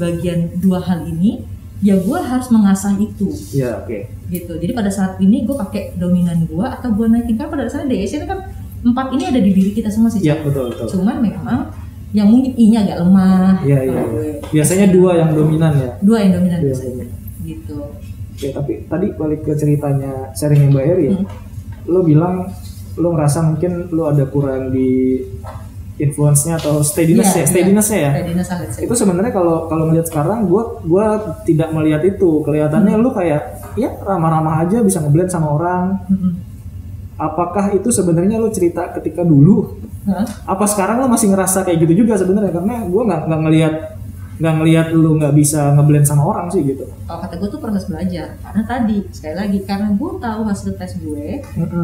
bagian dua hal ini, ya gue harus mengasah itu. Iya, oke. Gitu. Jadi pada saat ini gue pakai dominan gue atau gue naikin, kan pada dasarnya DSN kan 4 ini ada di diri kita semua sih. Iya, betul. Cuman memang yang mungkin I-nya agak lemah. Iya. Biasanya 2 yang dominan ya. 2 yang dominan biasanya. Gitu. Oke, tapi tadi balik ke ceritanya sharingnya Mbak Heri ya. Lo bilang lo ngerasa mungkin lo ada kurang di influence-nya atau steadiness-nya ya. Steadiness. Itu sebenarnya kalau melihat sekarang gue tidak melihat itu. Kelihatannya lo kayak ya ramah-ramah aja, bisa ngeblend sama orang. Apakah itu sebenarnya lo cerita ketika dulu? Apa sekarang lo masih ngerasa kayak gitu juga sebenarnya? Karena gue nggak ngelihat lo nggak bisa ngeblend sama orang sih gitu. Kalau kata gue tuh proses belajar. Karena tadi sekali lagi karena gue tahu hasil tes gue,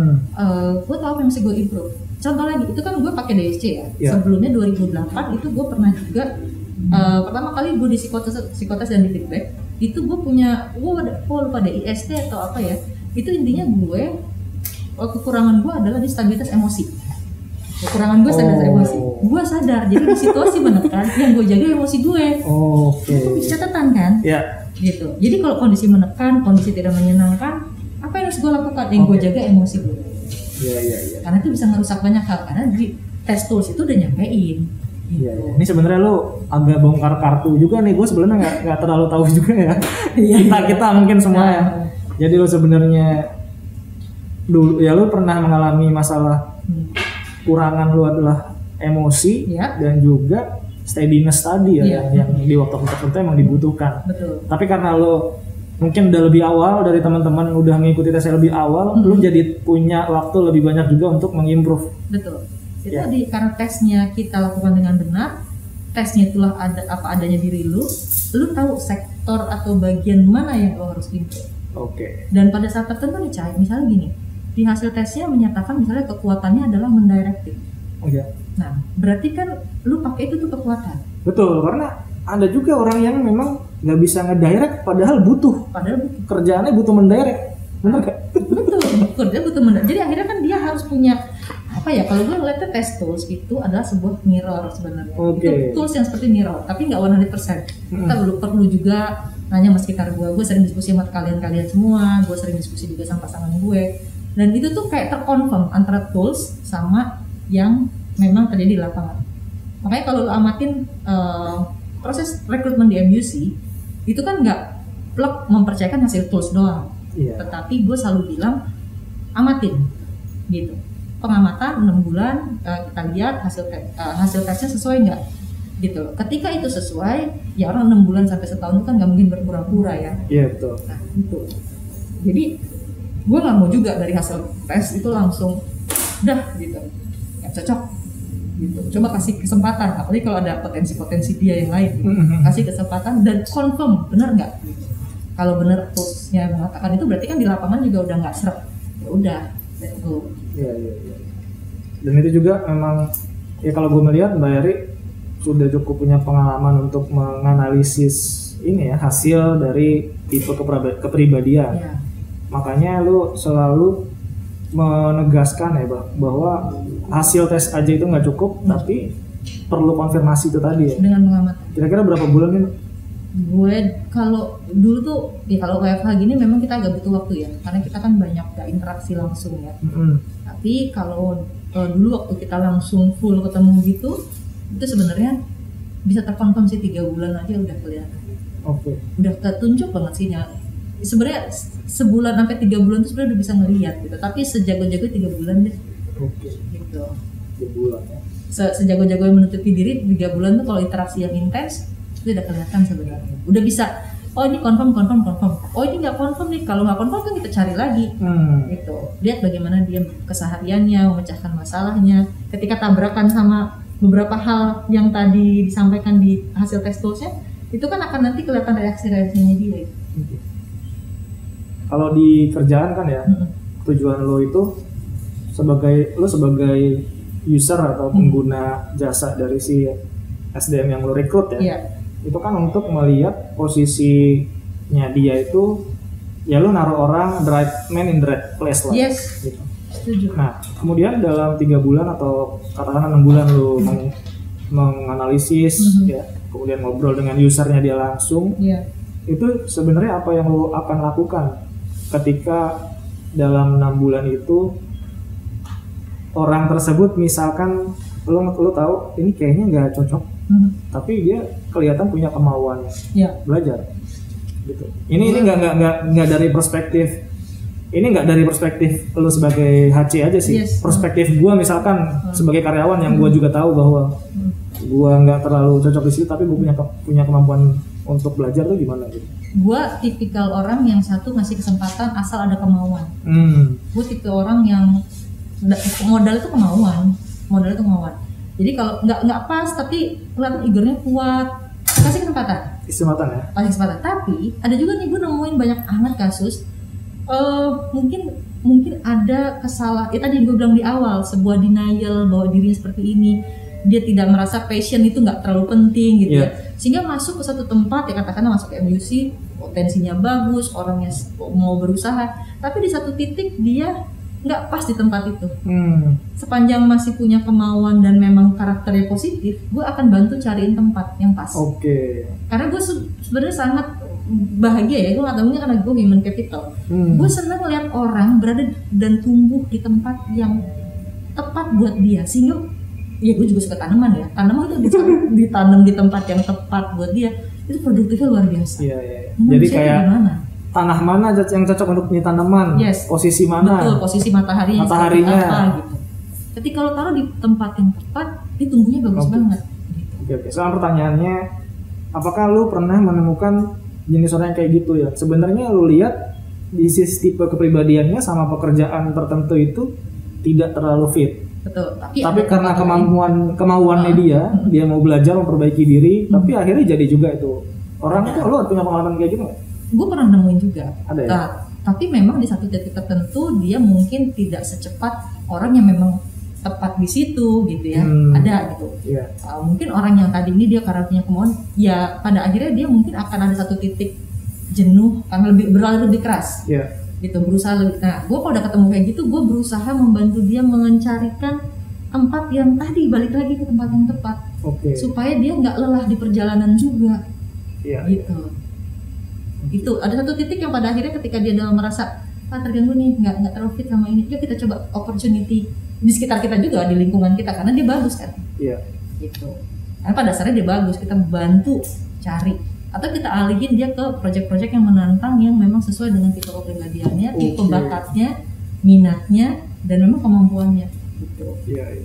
gue tahu apa yang mesti gue improve. Contoh lagi, itu kan gue pakai DSC ya. Sebelumnya 2008 itu gue pernah juga pertama kali gue di psikotes dan di feedback itu gue punya lupa DIST atau apa ya. Itu intinya kekurangan gue adalah di stabilitas emosi. Kekurangan gue stabilitas emosi. Gue sadar, jadi di situasi menekan yang gue jaga emosi gue. Itu bisa catatan kan? Gitu. Jadi kalau kondisi menekan, kondisi tidak menyenangkan, apa yang harus gue lakukan? Yang gue jaga emosi gue. Iya. Karena itu bisa ngerusak banyak hal. Karena di tes tools itu udah nyampein. Iya. Ini sebenarnya lo agak bongkar kartu juga nih. Gue sebenarnya nggak terlalu tahu juga ya. Kita mungkin semua ya. Jadi lo sebenarnya dulu ya lo pernah mengalami masalah kurangan lo adalah emosi dan juga steadiness tadi ya yang di waktu tertentu emang dibutuhkan. Betul. Tapi karena lo mungkin udah lebih awal dari teman-teman udah mengikuti tesnya lebih awal, lo jadi punya waktu lebih banyak juga untuk mengimprove. Betul. Itu tadi karena tesnya kita lakukan dengan benar, tesnya itulah apa adanya diri lu tahu sektor atau bagian mana yang lo harus improve. Dan pada saat tertentu nih Cai, misalnya gini, di hasil tesnya menyatakan misalnya kekuatannya adalah mendirecting. Nah, berarti kan lu pakai itu tuh kekuatan. Betul, karena ada juga orang yang memang nggak bisa ngedirect padahal butuh. Kerjaannya butuh mendirect, benar gak? Betul, kerja butuh mendirect. Jadi akhirnya kan dia harus punya apa ya? Kalau gue ngeliatnya test tools itu adalah sebuah mirror sebenarnya. Itu tools yang seperti mirror, tapi nggak 100%. Kita perlu juga nanya sama sekitar gue sering diskusi sama kalian semua, gue sering diskusi juga sama pasangan gue. Dan itu tuh kayak terkonfirm antara tools sama yang memang terjadi di lapangan. Makanya kalau lu amatin proses rekrutmen di MUC itu kan nggak plug mempercayakan hasil tools doang, tetapi gue selalu bilang amatin gitu. Pengamatan 6 bulan kita lihat hasil tesnya sesuai nggak gitu. Ketika itu sesuai, ya orang 6 bulan sampai setahun itu kan nggak mungkin berpura-pura ya. Betul. Nah itu. Jadi gue nggak mau juga dari hasil tes itu langsung udah gitu nggak cocok gitu. Coba kasih kesempatan, apalagi kalau ada potensi dia yang lain gitu. Kasih kesempatan dan confirm benar nggak gitu. Kalau benar toolsnya mengatakan itu berarti kan di lapangan juga udah nggak seret, ya udah let's go. Iya. Dan itu juga memang ya kalau gue melihat Mbak Heri sudah cukup punya pengalaman untuk menganalisis ini ya hasil dari tipe kepribadian. Makanya lu selalu menegaskan ya bahwa hasil tes aja itu nggak cukup, tapi perlu konfirmasi itu tadi ya. Dengan mengamati. Kira-kira berapa bulan ini? Gue kalau dulu tuh ya kalau WFH gini memang kita agak butuh waktu ya, karena kita kan banyak gak interaksi langsung ya. Tapi kalau dulu waktu kita langsung full ketemu gitu, itu sebenarnya bisa terkonfirm sih 3 bulan aja udah kelihatan. Udah ketunjuk banget sih sebenarnya sebulan sampai 3 bulan itu sebenarnya udah bisa ngelihat gitu, tapi sejago-jago 3 bulan deh. Gitu. 3 bulan ya. Sejago-jago yang menutupi diri 3 bulan tuh kalau interaksi yang intens itu udah kelihatan sebenarnya. Udah bisa, oh ini confirm. Oh ini nggak confirm nih. Kalau nggak confirm kan kita cari lagi. Gitu. Lihat bagaimana dia kesehariannya, memecahkan masalahnya. Ketika tabrakan sama beberapa hal yang tadi disampaikan di hasil tes toolsnya, itu kan akan nanti kelihatan reaksi-reaksinya dia. Kalau di kerjaan kan ya, tujuan lo itu sebagai user atau pengguna jasa dari si SDM yang lo rekrut ya, itu kan untuk melihat posisinya dia itu ya lo naruh orang the right man in the right place lah. Gitu. Setuju. Nah kemudian dalam 3 bulan atau katakanlah 6 bulan lo menganalisis ya kemudian ngobrol dengan usernya dia langsung. Iya. Itu sebenarnya apa yang lo akan lakukan ketika dalam 6 bulan itu orang tersebut misalkan lo tahu ini kayaknya nggak cocok, tapi dia kelihatan punya kemauan belajar gitu. Ini nggak dari perspektif lo sebagai HC aja sih. Perspektif gue misalkan sebagai karyawan yang gue juga tahu bahwa gue nggak terlalu cocok di situ, tapi gue punya kemampuan untuk belajar tuh gimana gitu. Gue tipikal orang yang satu ngasih kesempatan asal ada kemauan. Gue tipe orang yang modal itu kemauan. Jadi kalau nggak pas tapi kelihatan igornya kuat, kasih kesempatan ya. Kasih kesempatan. Tapi ada juga nih gue nemuin banyak amat kasus. Mungkin ada kesalahan. Tadi gue bilang di awal sebuah denial bahwa dirinya seperti ini. Dia tidak merasa passion itu nggak terlalu penting gitu ya, sehingga masuk ke satu tempat ya katakanlah masuk ke MUC, potensinya bagus, orangnya mau berusaha, tapi di satu titik dia nggak pas di tempat itu. Sepanjang masih punya kemauan dan memang karakternya positif, gue akan bantu cariin tempat yang pas. Karena gue sebenarnya sangat bahagia ya, gue nggak tahu karena gue human capital. Gue senang lihat orang berada dan tumbuh di tempat yang tepat buat dia, sehingga ya gue juga suka tanaman ya. Tanaman itu ditanam di tempat yang tepat buat dia, itu produktifnya luar biasa. Jadi kayak tanah mana yang cocok untuk ini tanaman, posisi mana? Betul, posisi mataharinya apa gitu. Ketika lo taruh di tempat yang tepat, ini tumbuhnya bagus banget. Oke. Soal pertanyaannya, apakah lo pernah menemukan jenis orang yang kayak gitu ya? Sebenarnya lo lihat di sisi tipe kepribadiannya sama pekerjaan tertentu itu tidak terlalu fit. Betul, tapi karena kemauannya dia mau belajar memperbaiki diri, tapi akhirnya jadi juga itu orang itu. Lo punya pengalaman kayak gitu nggak? Gue pernah nemuin juga. Ada ya? Tapi memang di satu titik tertentu dia mungkin tidak secepat orang yang memang tepat di situ gitu ya. Ada gitu. Mungkin orang yang tadi ini dia karena punya kemauan, ya pada akhirnya dia mungkin akan ada satu titik jenuh karena berlalu lebih keras. Gitu, berusaha lebih. Nah, gue kalau udah ketemu kayak gitu, gue berusaha membantu dia mencarikan tempat yang tadi, balik lagi ke tempat yang tepat, supaya dia nggak lelah di perjalanan juga. Gitu. Itu ada satu titik yang pada akhirnya ketika dia dalam merasa terganggu nih, nggak terlalu fit sama ini, yuk kita coba opportunity di sekitar kita juga, di lingkungan kita, karena dia bagus kan. Gitu. Karena pada dasarnya dia bagus, kita bantu cari. Atau kita alihin dia ke proyek-proyek yang menantang, yang memang sesuai dengan tipe kepribadiannya, tipe bakatnya, minatnya, dan memang kemampuannya gitu.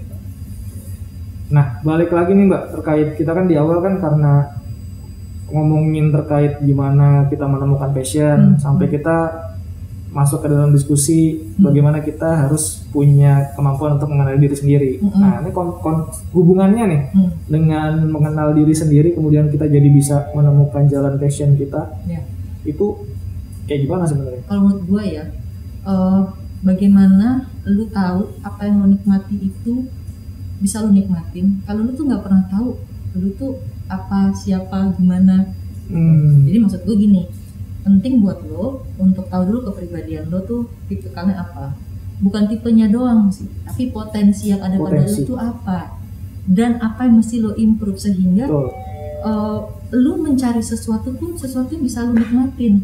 Nah, balik lagi nih Mbak, terkait kita kan di awal kan karena ngomongin terkait gimana kita menemukan passion, sampai kita masuk ke dalam diskusi bagaimana kita harus punya kemampuan untuk mengenali diri sendiri. Nah, ini hubungannya nih dengan mengenal diri sendiri, kemudian kita jadi bisa menemukan jalan passion kita. Itu kayak gimana sebenarnya? Kalau menurut gue ya, bagaimana lu tahu apa yang lu nikmati itu bisa lu nikmatin. Kalau lu tuh nggak pernah tahu lu tuh apa, siapa, gimana. Jadi maksud gue gini, penting buat lo untuk tahu dulu kepribadian lo tuh tipikalnya apa, bukan tipenya doang sih, tapi potensi yang ada pada lo tuh apa, dan apa yang mesti lo improve sehingga lo mencari sesuatu pun sesuatu yang bisa lo nikmatin.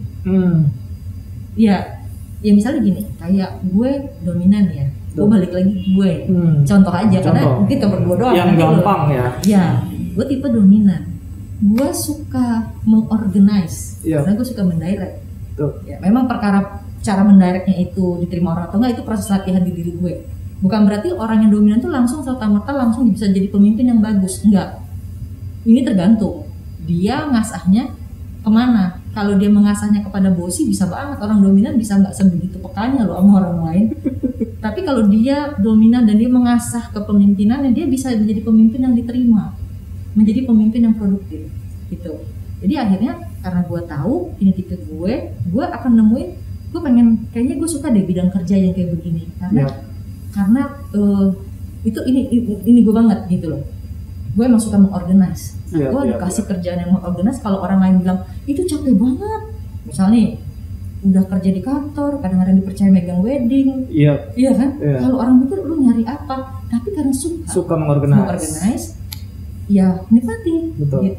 Ya misalnya gini, kayak gue dominan ya, gue balik lagi gue contoh aja karena kita berdua doang yang gampang ya gue tipe dominan. Gue suka mengorganize karena gue suka mendirect. Ya, memang perkara cara mendirectnya itu diterima orang atau enggak itu proses latihan di diri gue. Bukan berarti orang yang dominan tuh langsung serta-merta langsung bisa jadi pemimpin yang bagus, enggak. Ini tergantung dia ngasahnya kemana. Kalau dia mengasahnya kepada bosi bisa banget, orang dominan bisa nggak sebegitu pekanya loh sama orang lain. Tapi kalau dia dominan dan dia mengasah kepemimpinannya, dia bisa menjadi pemimpin yang diterima, menjadi pemimpin yang produktif gitu. Jadi akhirnya karena gue tahu ini tipe gue akan nemuin, gue pengen, kayaknya gue suka deh bidang kerja yang kayak begini karena itu ini gue banget gitu loh. Gue emang suka mengorganize. Gue dikasih kerjaan yang mengorganize. Kalau orang lain bilang itu capek banget, misalnya udah kerja di kantor, kadang-kadang dipercaya megang wedding, iya kan? Kalau orang mikir lu nyari apa, tapi karena suka mengorganize, ya nikmati gitu.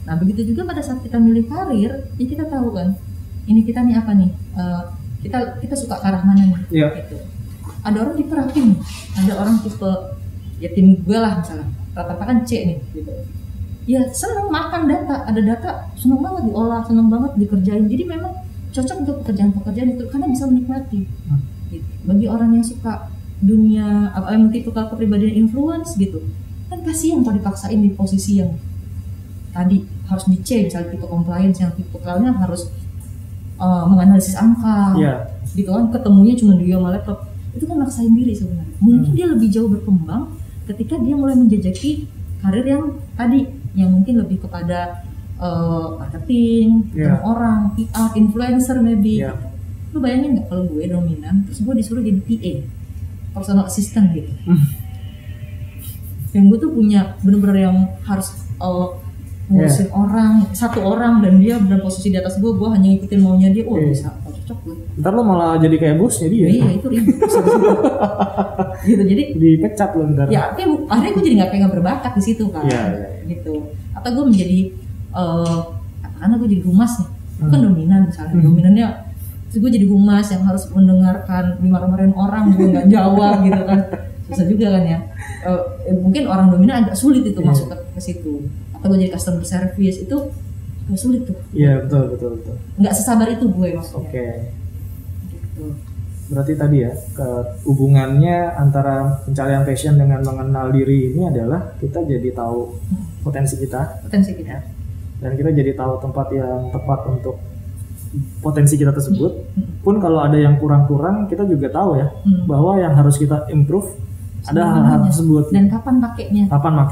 Nah begitu juga pada saat kita milih karir, ya kita tahu kan, ini kita nih apa nih, kita suka ke arah mana nih, gitu. Ada orang tipe rapi nih, ada orang tipe ya tim gue lah misalnya, rata-rata kan C nih, gitu. Ya seneng makan data, ada data seneng banget diolah, seneng banget dikerjain, jadi memang cocok untuk pekerjaan-pekerjaan itu karena bisa menikmati. Gitu. Bagi orang yang suka dunia yang tipe kepribadian influence gitu, kan kasihan kalau dipaksain di posisi yang tadi harus di C, misalnya tipe compliance, yang tipe cloudnya harus menganalisis angka, gitu kan, ketemunya cuma dia sama laptop, itu kan maksain diri sebenarnya. Mungkin dia lebih jauh berkembang ketika dia mulai menjajaki karir yang tadi, yang mungkin lebih kepada marketing, orang, PR, influencer maybe. Lu bayangin nggak kalau gue dominan, terus gue disuruh jadi PA, personal assistant gitu. Yang gue tuh punya bener-bener yang harus ngurusin orang, satu orang, dan dia dalam posisi di atas gue hanya ngikutin maunya dia. Bisa cocok gue. Ntar lo malah jadi kayak bosnya dia. Iya, itu ribet. Gitu, jadi dipecat lo ntar. Ya, akhirnya gue jadi nggak berbakat di situ kan. Gitu. Atau gue menjadi karena gue jadi humas nih, kan dominan misalnya, dominannya, terus gue jadi humas yang harus mendengarkan dimarahin orang, gue nggak jawab gitu kan, susah juga kan ya. Mungkin orang dominan agak sulit itu masuk ke situ. Atau gue jadi customer service, itu agak sulit tuh. Iya, betul. Nggak sesabar itu gue maksudnya. Gitu. Berarti tadi ya, hubungannya antara pencarian passion dengan mengenal diri ini adalah kita jadi tahu potensi kita. Dan kita jadi tahu tempat yang tepat untuk potensi kita tersebut. Pun kalau ada yang kurang-kurang, kita juga tahu ya bahwa yang harus kita improve ada hal-hal tersebut. Dan kapan pakainya?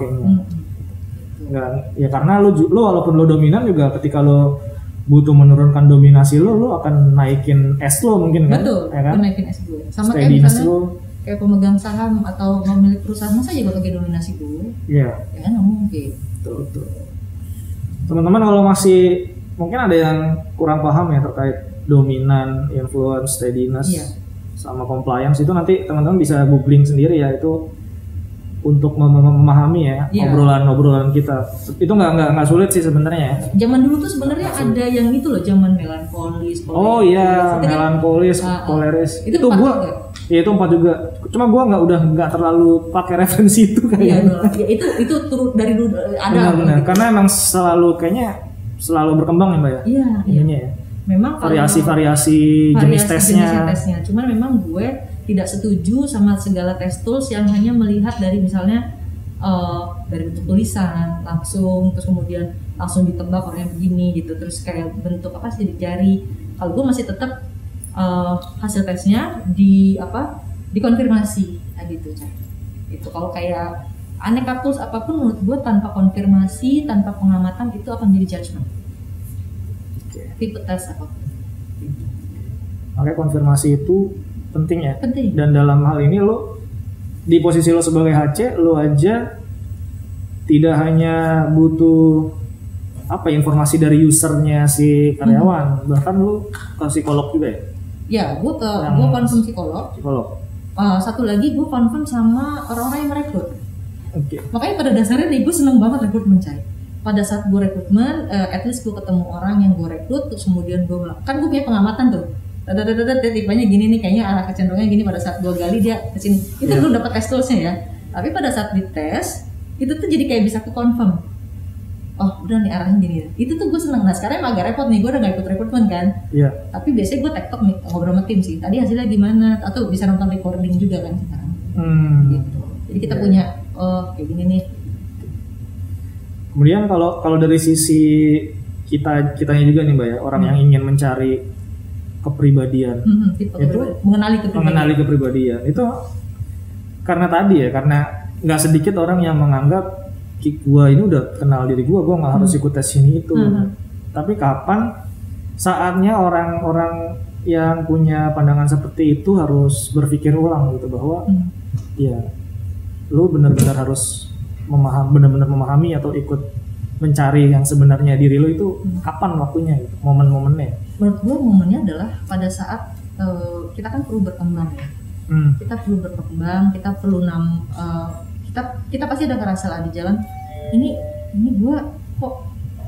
Enggak, ya karena lu walaupun lu dominan juga, ketika lu butuh menurunkan dominasi lu akan naikin S lu mungkin kan? Betul, ya kan? Naikin S gue. Sama kayak misalnya kayak pemegang saham atau pemilik perusahaan, masa aja gue pakai dominasi gue? Iya. Ya kan mungkin. Betul. Teman-teman kalau masih mungkin ada yang kurang paham ya terkait dominan, influence, steadiness, sama compliance, itu nanti teman-teman bisa googling sendiri ya, itu untuk memahami ya obrolan kita. Itu nggak sulit sih sebenarnya. Zaman dulu tuh sebenarnya ada yang itu loh, zaman melankolis. Melankolis, koleris. Itu gua. Ya itu 4 juga. Cuma gua nggak terlalu pakai referensi itu kayaknya. Itu turut dari dulu ada. Benar. Gitu. Karena emang selalu berkembang ya Mbak ya. Iya. Ininya ya. Memang variasi jenis tesnya. Cuman memang gue tidak setuju sama segala tes tools yang hanya melihat dari misalnya dari bentuk tulisan langsung, terus kemudian langsung ditebak orangnya begini gitu, terus kayak bentuk apa sih di jari. Kalau gue masih tetap hasil tesnya dikonfirmasi gitu kan. Itu kalau kayak aneka tools apapun menurut gue tanpa konfirmasi, tanpa pengamatan, itu akan jadi judgement. Tipe tes apapun. Makanya konfirmasi itu penting ya. Penting. Dan dalam hal ini lo di posisi lo sebagai HC, lo aja tidak hanya butuh informasi dari usernya si karyawan, bahkan lo ke psikolog juga ya. Ya, gue confirm psikolog. Satu lagi gue confirm sama orang-orang yang merekrut. Makanya pada dasarnya nih gue seneng banget rekrutmen Cai. Pada saat gue rekrutmen, at least gue ketemu orang yang gue rekrut, terus kemudian gue kan gue punya pengamatan tuh. Tipenya gini nih, kayaknya arah kecenderungannya gini. Pada saat gue gali dia kesini, itu belum dapat tes toolsnya ya. Tapi pada saat dites, itu tuh jadi kayak bisa ke confirm. Oh udah nih arahnya gini. Itu tuh gue seneng. Nah sekarang emang agak repot nih, gue udah gak ikut rekrutmen kan. Iya. Tapi biasanya gue tektok nih ngobrol sama tim sih. Tadi hasilnya gimana? Atau bisa nonton recording juga kan sekarang. Gitu. Jadi kita punya kayak gini nih. Kemudian kalau dari sisi kitanya juga nih Mbak ya, orang yang ingin mencari kepribadian, itu mengenali kepribadian itu karena tadi ya, karena nggak sedikit orang yang menganggap gua ini udah kenal diri gua nggak harus ikut tes ini itu. Tapi kapan saatnya orang-orang yang punya pandangan seperti itu harus berpikir ulang gitu, bahwa ya lu benar-benar harus benar-benar memahami atau ikut mencari yang sebenarnya diri lo itu kapan waktunya gitu, momen-momennya. Menurut gue momennya adalah pada saat kita kan perlu berkembang ya. Kita perlu berkembang, kita perlu kita pasti ada ngerasa lah di jalan ini gue kok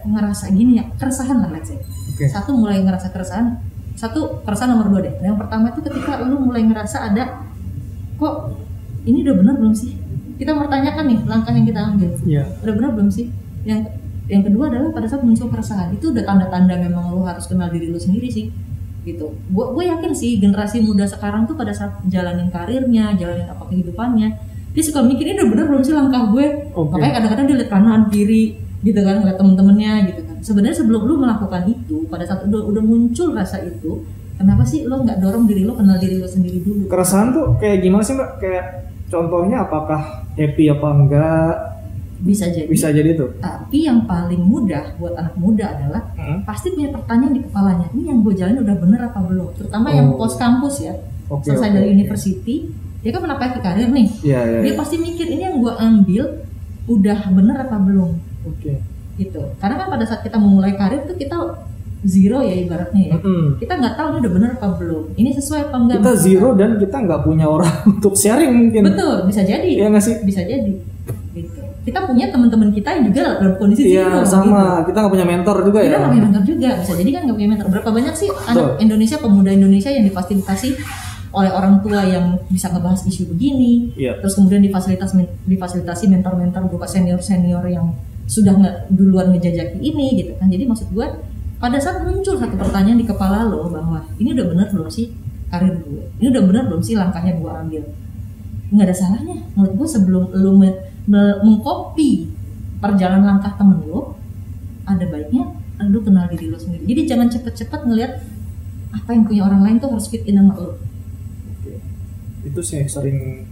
ngerasa gini ya, keresahan lah let's say. Okay. Satu mulai ngerasa keresahan, nomor 2 deh. Yang pertama itu ketika lu mulai ngerasa ada, kok ini udah benar belum sih? Kita bertanyakan nih langkah yang kita ambil, udah benar belum sih? Yang kedua adalah pada saat muncul keresahan, itu udah tanda-tanda memang lu harus kenal diri lu sendiri sih. Gitu. Gue yakin sih generasi muda sekarang tuh pada saat jalanin karirnya, jalanin apa kehidupannya, dia suka mikir ini udah bener belum sih langkah gue. Makanya kadang-kadang dia lihat kanan kiri gitu kan, ngeliat temen-temennya gitu kan. Sebenarnya sebelum lu melakukan itu, pada saat udah muncul rasa itu, kenapa sih lo nggak dorong diri lo, kenal diri lo sendiri dulu? Keresahan tuh kayak gimana sih Mbak? Kayak contohnya apakah happy apa enggak? Bisa jadi tuh. Tapi yang paling mudah buat anak muda adalah pasti punya pertanyaan di kepalanya, ini yang gue jalanin udah bener apa belum? Terutama yang post kampus ya, selesai dari university, dia kan menapai karir nih. Dia pasti mikir ini yang gue ambil udah bener apa belum? Gitu. Karena kan pada saat kita memulai karir tuh kita zero ya ibaratnya ya. Kita nggak tahu ini udah bener apa belum, ini sesuai apa enggak. Kita zero dan kita nggak punya orang untuk sharing mungkin. Betul, bisa jadi. Iya nggak sih? Bisa jadi. Gitu. Kita punya teman-teman kita yang juga dalam kondisi zero. Iya sama, gitu. Kita nggak punya mentor juga ya. Kita nggak punya mentor juga, bisa jadi kan nggak punya mentor. Berapa banyak sih anak Indonesia, pemuda Indonesia yang difasilitasi oleh orang tua yang bisa ngebahas isu begini, terus kemudian difasilitasi mentor-mentor berupa senior-senior yang sudah duluan ngejajaki ini gitu kan. Jadi maksud gue pada saat muncul satu pertanyaan di kepala lo bahwa ini udah benar belum sih karir gue, ini udah benar belum sih langkahnya gue ambil, nggak ada salahnya menurut gue sebelum lo mengcopy perjalanan langkah temen lo, ada baiknya lo kenal diri lo sendiri. Jadi jangan cepet-cepet ngelihat apa yang punya orang lain tuh harus fit in sama lo. Itu sih sering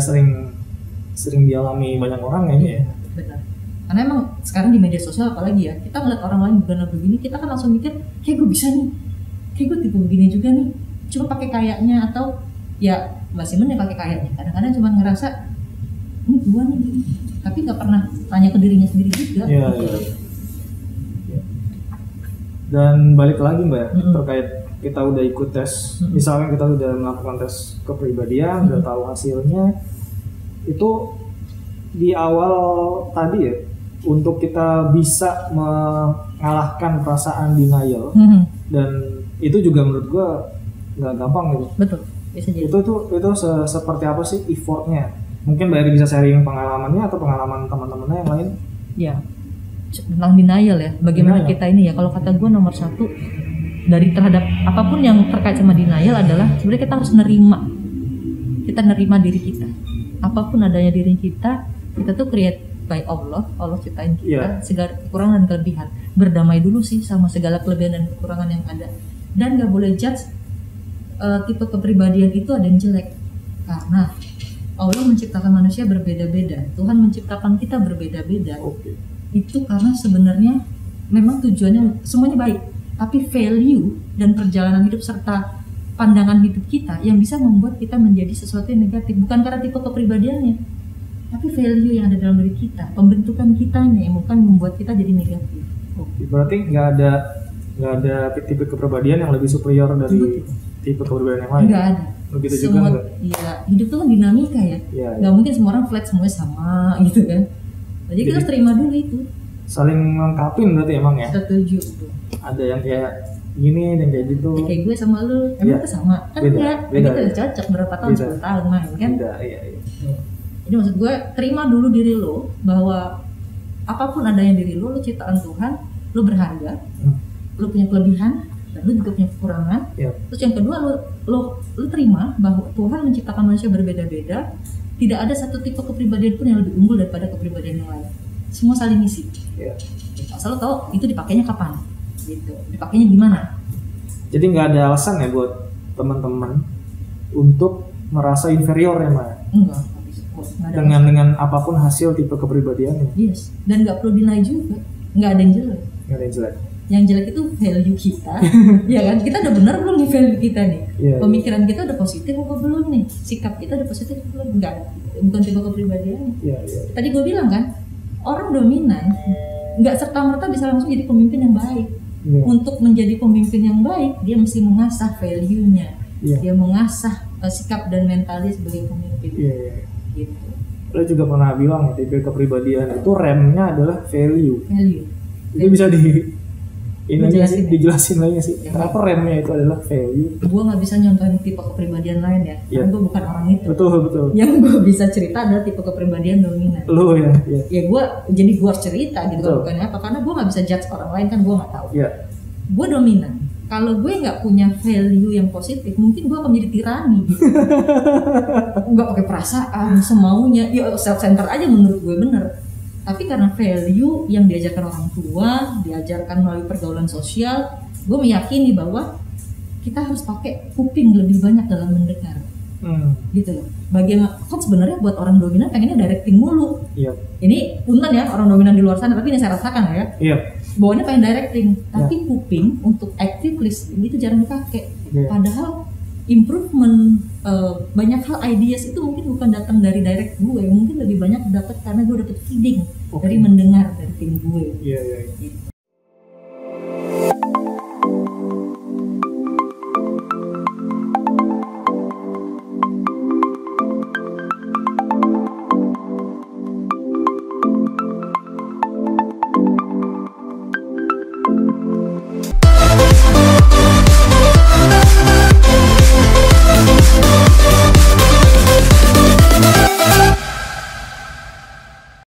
dialami banyak orang kayaknya ya. Benar. Karena emang sekarang di media sosial apalagi ya, kita ngeliat orang lain begini, kita kan langsung mikir, kayak gue bisa nih, kayak gue tipe begini juga nih, cuma pakai kayaknya atau ya masih mending pakai kayaknya. Kadang-kadang cuma ngerasa ini gue nih, tapi nggak pernah tanya ke dirinya sendiri juga. Iya. Dan balik lagi Mbak, terkait kita udah ikut tes, misalnya kita udah melakukan tes kepribadian, udah tahu hasilnya, itu di awal tadi ya, untuk kita bisa mengalahkan perasaan denial, dan itu juga menurut gue nggak gampang gitu. Betul. Bisa jadi. Itu seperti apa sih effortnya? Mungkin Mbak Eri bisa sharing pengalamannya atau pengalaman teman-temannya yang lain? Ya, tentang denial ya. Bagaimana kita ini ya? Kalau kata gue nomor 1 dari terhadap apapun yang terkait sama denial adalah sebenarnya kita harus nerima. Kita nerima diri kita. Apapun adanya diri kita tuh create by Allah ciptain kita, segala kekurangan dan kelebihan. Berdamai dulu sih sama segala kelebihan dan kekurangan yang ada. Dan gak boleh judge tipe kepribadian itu ada yang jelek. Karena Allah menciptakan manusia berbeda-beda. Tuhan menciptakan kita berbeda-beda. Itu karena sebenarnya memang tujuannya semuanya baik. Tapi value dan perjalanan hidup serta pandangan hidup kita yang bisa membuat kita menjadi sesuatu yang negatif. Bukan karena tipe kepribadiannya, tapi value yang ada dalam diri kita, pembentukan kitanya yang bukan membuat kita jadi negatif. Berarti nggak ada tipe kepribadian yang lebih superior dari tipe kepribadian yang lain? Nggak ada. Begitu semua, juga iya, hidup itu kan dinamika ya. Nggak mungkin semua orang flat semuanya sama gitu kan. Jadi kita harus terima dulu itu. Saling melengkapin berarti emang ya? Setuju. Ada yang kayak gini dan kayak gitu. Kayak gue sama lu, emang kita sama? Kan enggak, kita udah cocok berapa tahun, 10 tahun main kan? Iya. Jadi maksud gue, terima dulu diri lo bahwa apapun adanya diri lo ciptaan Tuhan, lo berharga, lo punya kelebihan, dan lo juga punya kekurangan. Terus yang kedua, lo terima bahwa Tuhan menciptakan manusia berbeda-beda, tidak ada satu tipe kepribadian pun yang lebih unggul daripada kepribadian yang lain. Semua saling isi. Asal lo tau itu dipakainya kapan, gitu, dipakainya gimana. Jadi nggak ada alasan ya buat teman-teman untuk merasa inferior ya Mbak? Enggak. Dengan apapun hasil tipe kepribadiannya. Yes. Dan nggak perlu dinilai juga. Nggak ada yang jelek. Yang jelek itu value kita. Ya kan? Kita udah benar belum nih value kita nih? Pemikiran kita udah positif apa belum nih? Sikap kita udah positif apa belum? Enggak. Bukan tipe kepribadiannya. Tadi gue bilang kan, orang dominan nggak serta-merta bisa langsung jadi pemimpin yang baik. Untuk menjadi pemimpin yang baik, dia mesti mengasah value-nya. Dia mengasah sikap dan mentalnya sebagai pemimpin. Gitu. Lo juga pernah bilang ya, tipe kepribadian itu remnya adalah value. Itu bisa dijelasin lagi sih. Ya. Kenapa remnya itu adalah value? Gue nggak bisa nyontohin tipe kepribadian lain ya, Ya. karena gue bukan orang itu. Betul. Yang gue bisa cerita adalah tipe kepribadian dominan. Lo ya. Ya gue jadi gue harus cerita gitu, Betul. bukannya apa, karena gue nggak bisa judge orang lain kan, gue nggak tahu. Ya. Gue dominan. Kalau gue nggak punya value yang positif, mungkin gue akan menjadi tirani. Nggak pakai perasaan, semaunya, ya self center aja menurut gue bener. Tapi karena value yang diajarkan orang tua, diajarkan melalui pergaulan sosial, gue meyakini bahwa kita harus pakai kuping lebih banyak dalam mendengar. Gitu loh. Bagaimana kan sebenarnya buat orang dominan pengennya directing mulu. Iya. Ini punten ya orang dominan di luar sana, tapi ini saya rasakan ya. Iya. Bawaannya pengen directing, tapi kuping untuk active listening itu jarang dipakai. Padahal improvement banyak hal ideas itu mungkin bukan datang dari direct gue, mungkin lebih banyak dapat karena gue dapet feeding dari mendengar dari tim gue. Iya.